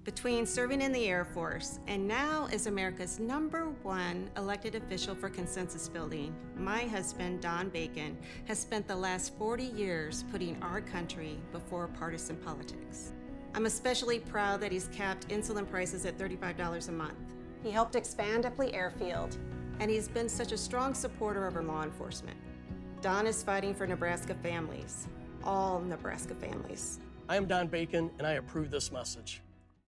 Between serving in the Air Force and now as America's #1 elected official for consensus building, my husband, Don Bacon, has spent the last 40 years putting our country before partisan politics. I'm especially proud that he's capped insulin prices at $35 a month. He helped expand Epley Airfield, and he's been such a strong supporter of our law enforcement. Don is fighting for Nebraska families, all Nebraska families. I am Don Bacon, and I approve this message.